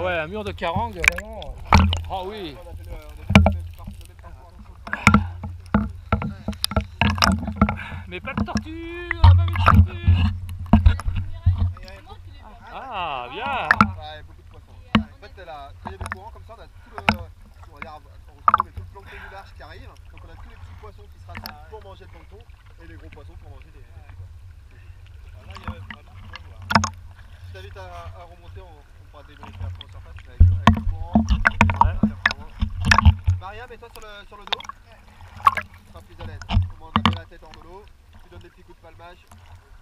ouais, un mur de carangue, vraiment. Ah oui. Mais pas de tortue, on a pas vu de tortue. Ah, bien. Ouais, beaucoup de poissons. En fait, quand il y a des courants comme ça, on a tout le, on regarde, on retrouve tout le plancton du large qui arrive. Donc on a tous les petits poissons qui se rassemblent pour manger le plancton et les gros poissons pour manger les petits poissons. Là, il y a vraiment quoi voir. Je t'invite à remonter, on pourra débriefer après en surface avec le courant. Ouais. Maria, mets-toi sur le dos. Tu seras plus à l'aise. Au moment de la tête hors de l'eau, tu donnes des petits coups de palmage.